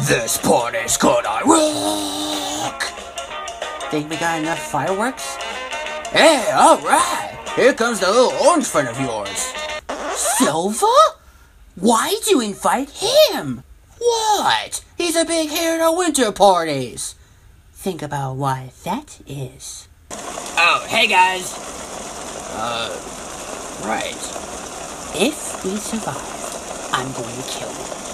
This party's gonna rock! Think we got enough fireworks? Hey, alright! Here comes the little orange friend of yours. Sova? Why'd you invite him? What? He's a big hit at our winter parties. Think about why that is. Oh, hey guys. Right. If we survive, I'm going to kill him.